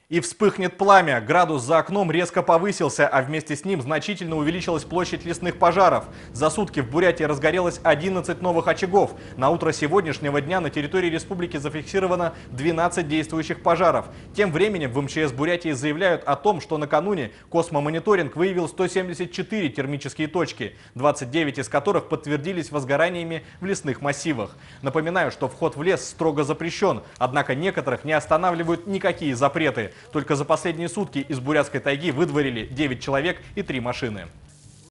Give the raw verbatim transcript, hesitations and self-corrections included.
И вспыхнет пламя. Градус за окном резко повысился, а вместе с ним значительно увеличилась площадь лесных пожаров. За сутки в Бурятии разгорелось одиннадцать новых очагов. На утро сегодняшнего дня на территории республики зафиксировано двенадцать действующих пожаров. Тем временем в эм че эс Бурятии заявляют о том, что накануне космомониторинг выявил сто семьдесят четыре термические точки, двадцать девять из которых подтвердились возгораниями в лесных массивах. Напоминаю, что вход в лес строго запрещен, однако некоторых не останавливают никакие запреты. Только за последние сутки из бурятской тайги выдворили девять человек и три машины.